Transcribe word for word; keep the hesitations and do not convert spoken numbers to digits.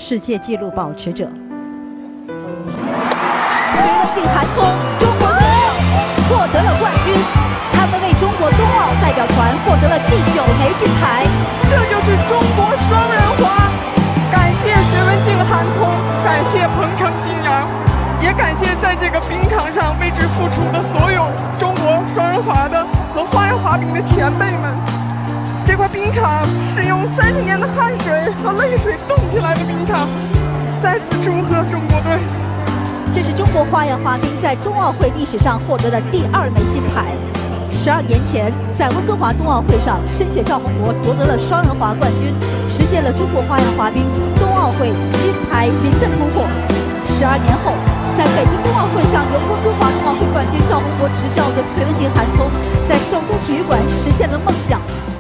世界纪录保持者。隋文静、韩聪，中国队获得了冠军，他们为中国冬奥代表团获得了第九枚金牌。 这就是中国双人滑！感谢隋文静、韩聪，感谢彭程、金阳，也感谢在这个冰场上为之付出的所有中国双人滑的和花样滑冰的前辈们。这块冰场是用三十年的汗水和泪水冻起来的冰场。再次祝贺中国队！ 这是中国花样滑冰在冬奥会历史上获得的第二枚金牌。十二年前，在温哥华冬奥会上，申雪赵宏博夺得了双人滑冠军，实现了中国花样滑冰冬奥会金牌零的突破。十二年后，在北京冬奥会上，由温哥华冬奥会冠军赵宏博执教的隋文静、韩聪，在首都体育馆实现了梦想。